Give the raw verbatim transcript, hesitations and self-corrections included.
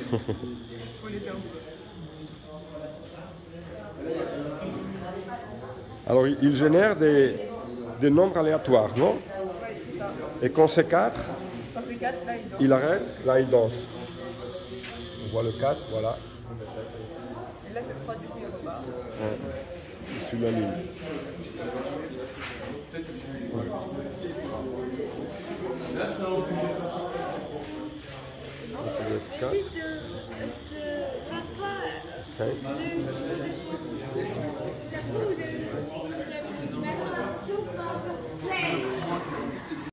Faut les faire. Alors, il génère des, des nombres aléatoires, non? Ouais, c'est ça. Et quand c'est quatre, Quand c'est quatre, là, il danse. il arrête, là, il danse. On voit le quatre, voilà. Et là, c'est trois du coup, il repart. Ouais. Je suis la ligne. quatre, cinq.